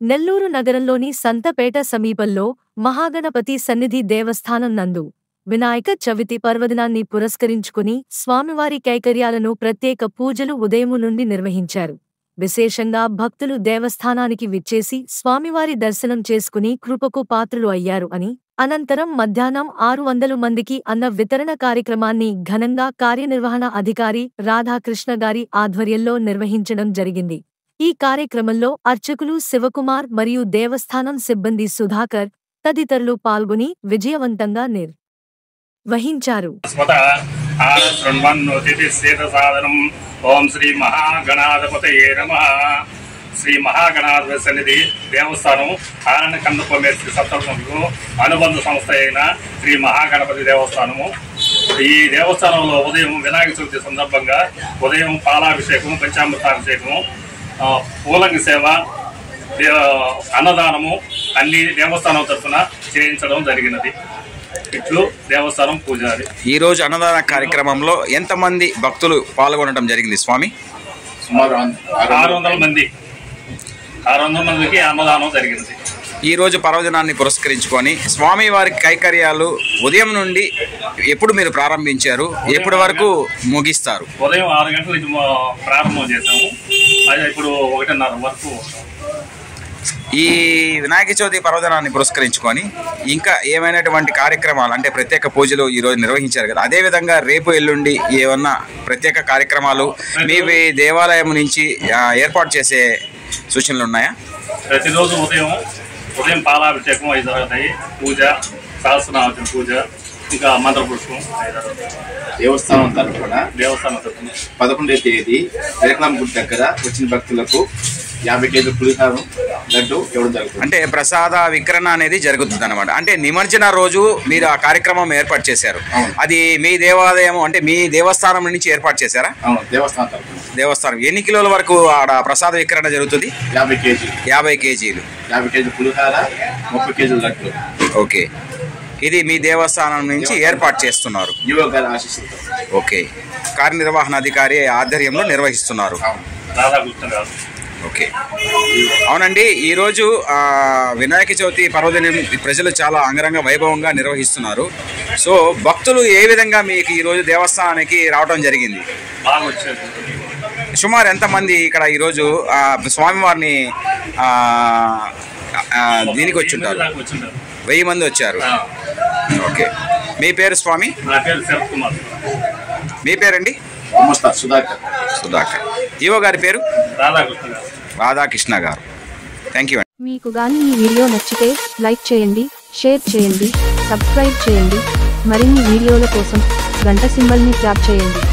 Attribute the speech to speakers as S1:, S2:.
S1: నెల్లూరు నగరంలోని సంతపేట సమీపంలో మహాగణపతి సన్నిధి దేవస్థానం నందు వినాయక చవితి పర్వదినాన్ని పురస్కరించుకుని స్వామివారి కైంకర్యాలను ప్రత్యేక పూజలు ఉదయము నుండి నిర్వహించారు. విశేషంగా భక్తులు దేవస్థానానికి విచ్చేసి స్వామివారి దర్శనం చేసుకుని కృపకు పాత్రులు అయ్యారు అని, అనంతరం మధ్యాహ్నం 600 మందికి అన్న వితరణ కార్యక్రమాన్ని ఘనంగా కార్యనిర్వహణ అధికారి రాధాకృష్ణ గారి ఆధ్వర్యంలో నిర్వహించడం జరిగింది. ఈ కార్యక్రమంలో అర్చకులు శివకుమార్ మరియు దేవస్థానం సిబ్బంది సుధాకర్ తదితరులు పాల్గొని విజయవంతంగా నిర్వహించారు.
S2: ఓం శ్రీ మహాగణాధిపతయే నమః. శ్రీ మహాగణాధిపతి సన్నిధి దేవస్థానం ఆనంద కందపమేశ్వరి సప్తములకు అనుబంధ సంస్థ అయిన శ్రీ మహాగణపతి దేవస్థానము. ఈ దేవస్థానంలో ఉదయం వినాయక చవితి సందర్భంగా ఉదయం పాలాభిషేకం, పంచామృతాభిషేకం, పూలంగి సేవ, అన్నదానము అన్ని దేవస్థానం తరఫున చేయించడం జరిగినది. ఇట్లు దేవస్థానం పూజారి.
S3: ఈ రోజు అన్నదాన కార్యక్రమంలో ఎంతమంది భక్తులు పాల్గొనడం జరిగింది స్వామి?
S2: సుమారు 600 మందికి అన్నదానం జరిగింది.
S3: ఈ రోజు పర్వదినాన్ని పురస్కరించుకొని స్వామి వారి కైంకర్యాలు ఉదయం నుండి ఎప్పుడు మీరు ప్రారంభించారు, ఎప్పటి వరకు ముగిస్తారు?
S2: ఉదయం 6 గంటల నుంచి ప్రారంభం చేసాము. అది ఇప్పుడు 1:30 వరకు.
S3: ఈ వినాయక చవితి పర్వదినాన్ని పురస్కరించుకొని ఇంకా ఏమైనటువంటి కార్యక్రమాలు అంటే ప్రత్యేక పూజలు ఈ రోజు నిర్వహించారు కదా, అదే విధంగా రేపు ఎల్లుండి ఏమన్నా ప్రత్యేక కార్యక్రమాలు మీ దేవాలయం నుంచి ఏర్పాటు చేసే సూచనలు ఉన్నాయా?
S2: ప్రతిరోజు ఉదయం పాలాభిషేకం 5 జరుగుతాయి. పూజ, సహస్రనామ పూజ, ఇంకా మంత్రపుష్పం.
S4: దేవస్థానం తరఫున 11వ తేదీ రేఖలాంగుడి దగ్గర వచ్చిన భక్తులకు 50 కేజీల పులిహారం లడ్డు ఇవ్వడం జరుగుతుంది.
S3: అంటే ప్రసాద విక్రణ అనేది జరుగుతుంది అనమాట. అంటే నిమజ్జన రోజు మీరు ఆ కార్యక్రమం ఏర్పాటు చేశారు. అది మీ దేవాలయం అంటే మీ దేవస్థానం నుంచి ఏర్పాటు చేశారా?
S4: అవును, దేవస్థానం తరఫున.
S3: దేవస్థానం ఎన్ని కిలోల వరకు ఆడ ప్రసాద విక్రణ జరుగుతుంది?
S4: 50 కేజీలు.
S3: 50 కేజీలు.
S4: 50 కేజీల పులిహార, 30 కేజీల లడ్డు.
S3: ఓకే, ఇది మీ దేవస్థానం నుంచి ఏర్పాటు చేస్తున్నారు. ఓకే, కార్యనిర్వహణాధికారి ఆధ్వర్యంలో నిర్వహిస్తున్నారు. ఓకే, అవునండి. ఈరోజు వినాయక చవితి పర్వదినం ప్రజలు చాలా అంగరంగ వైభవంగా నిర్వహిస్తున్నారు. సో భక్తులు ఏ విధంగా మీకు ఈరోజు దేవస్థానానికి రావడం జరిగింది? సుమారు ఎంతమంది ఇక్కడ ఈరోజు స్వామివారిని దీనికి వచ్చి ఉంటారు? 1000 మంది వచ్చారు. ఓకే, మీ పేరు స్వామి? మీ పేరండి? సుధాకర్. ఈవో గారి పేరు? రాధాకృష్ణ గారు. Thank you.
S5: మీకు గాని ఈ వీడియో నచ్చితే లైక్ చేయండి, షేర్ చేయండి, సబ్స్క్రైబ్ చేయండి. మరిన్ని వీడియోల కోసం గంట సింబల్ని ట్యాప్ చేయండి.